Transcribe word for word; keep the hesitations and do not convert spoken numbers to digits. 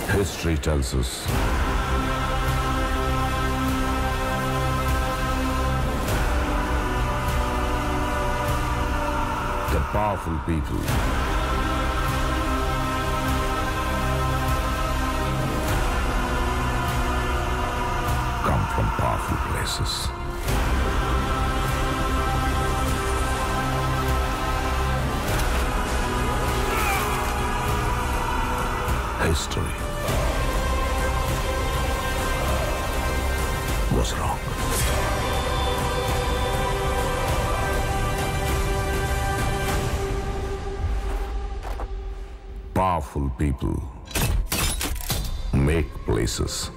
History tells us the powerful people come from powerful places. History was wrong. Powerful people make places.